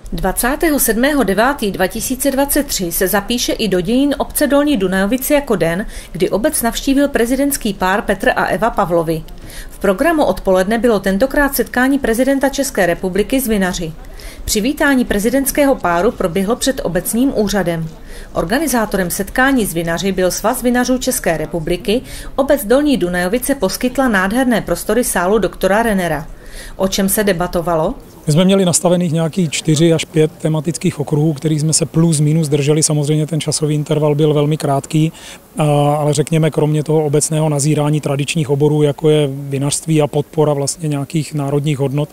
27.9.2023 se zapíše i do dějin obce Dolní Dunajovice jako den, kdy obec navštívil prezidentský pár Petr a Eva Pavlovi. V programu odpoledne bylo tentokrát setkání prezidenta České republiky s vinaři. Přivítání prezidentského páru proběhlo před obecním úřadem. Organizátorem setkání s vinaři byl Svaz vinařů České republiky, obec Dolní Dunajovice poskytla nádherné prostory sálu doktora Rennera. O čem se debatovalo? My jsme měli nastavených nějakých 4 až 5 tematických okruhů, kterých jsme se plus minus drželi. Samozřejmě ten časový interval byl velmi krátký, ale řekněme, kromě toho obecného nazírání tradičních oborů, jako je vinařství a podpora vlastně nějakých národních hodnot,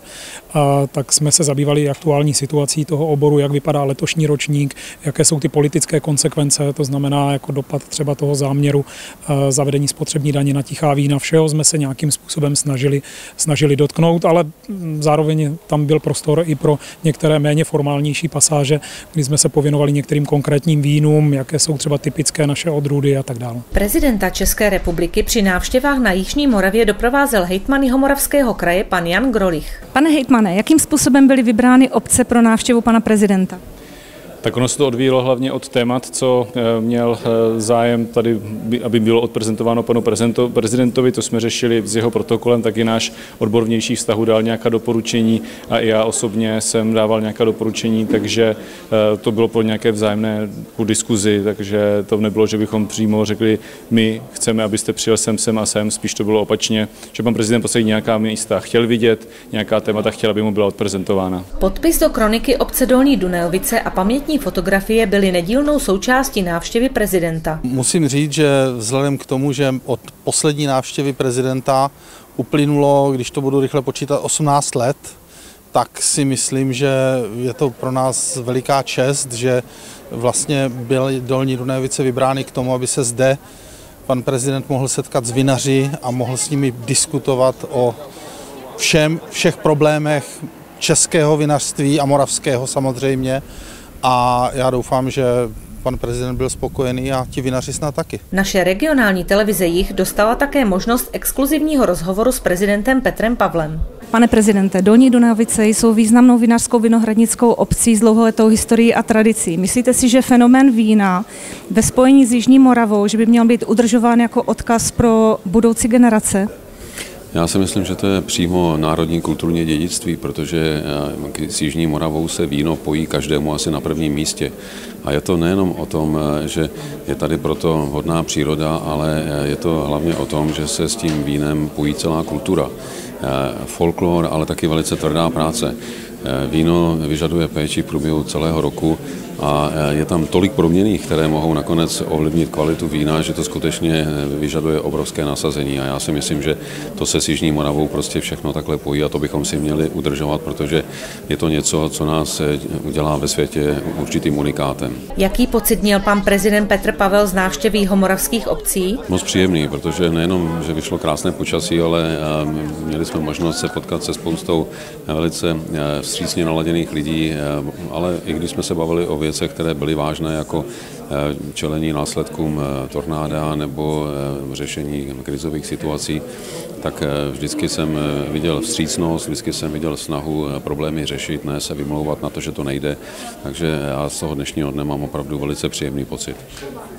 tak jsme se zabývali aktuální situací toho oboru, jak vypadá letošní ročník, jaké jsou ty politické konsekvence, to znamená jako dopad třeba toho záměru zavedení spotřební daně na tichá vína. Všeho jsme se nějakým způsobem snažili dotknout, ale zároveň tam byl prostor i pro některé méně formálnější pasáže, kdy jsme se pověnovali některým konkrétním vínům, jaké jsou třeba typické naše odrůdy a tak dále. Prezidenta České republiky při návštěvách na Jižní Moravě doprovázel hejtman Jihomoravského kraje pan Jan Grolich. Pane hejtmane, jakým způsobem byly vybrány obce pro návštěvu pana prezidenta? Tak ono se to odvíjelo hlavně od témat, co měl zájem tady, aby bylo odprezentováno panu prezidentovi. To jsme řešili s jeho protokolem, taky náš odbor vnějších vztahů dal nějaká doporučení a i já osobně jsem dával nějaká doporučení, takže to bylo pro nějaké vzájemné diskuzi, takže to nebylo, že bychom přímo řekli, my chceme, abyste přijel sem a sem, spíš to bylo opačně, že pan prezident poslední nějaká místa chtěl vidět, nějaká témata chtěl, aby mu byla odprezentována. Podpis do kroniky obce Dolní Dunajovice a pamětní fotografie byly nedílnou součástí návštěvy prezidenta. Musím říct, že vzhledem k tomu, že od poslední návštěvy prezidenta uplynulo, když to budu rychle počítat, 18 let, tak si myslím, že je to pro nás veliká čest, že vlastně byly Dolní Dunajovice vybrány k tomu, aby se zde pan prezident mohl setkat s vinaři a mohl s nimi diskutovat o všech problémech českého vinařství a moravského samozřejmě. A já doufám, že pan prezident byl spokojený a ti vinaři snad taky. Naše regionální televize Jih dostala také možnost exkluzivního rozhovoru s prezidentem Petrem Pavlem. Pane prezidente, Dolní Dunajovice jsou významnou vinařskou vinohradnickou obcí s dlouholetou historií a tradicí. Myslíte si, že fenomén vína ve spojení s Jižní Moravou, že by měl být udržován jako odkaz pro budoucí generace? Já si myslím, že to je přímo národní kulturní dědictví, protože s Jižní Moravou se víno pojí každému asi na prvním místě. A je to nejenom o tom, že je tady proto vhodná příroda, ale je to hlavně o tom, že se s tím vínem pojí celá kultura. Folklor, ale taky velice tvrdá práce. Víno vyžaduje péči v průběhu celého roku a je tam tolik proměnných, které mohou nakonec ovlivnit kvalitu vína, že to skutečně vyžaduje obrovské nasazení. A já si myslím, že to se s Jižní Moravou prostě všechno takhle pojí a to bychom si měli udržovat, protože je to něco, co nás udělá ve světě určitým unikátem. Jaký pocit měl pan prezident Petr Pavel z návštěvy jihomoravských obcí? Moc příjemný, protože nejenom, že vyšlo krásné počasí, ale měli jsme možnost se potkat se spoustou velice vstřícně naladěných lidí, ale i když jsme se bavili o věcech, které byly vážné, jako čelení následkům tornáda nebo řešení krizových situací, tak vždycky jsem viděl vstřícnost, vždycky jsem viděl snahu problémy řešit, ne se vymlouvat na to, že to nejde. Takže já z toho dnešního dne mám opravdu velice příjemný pocit.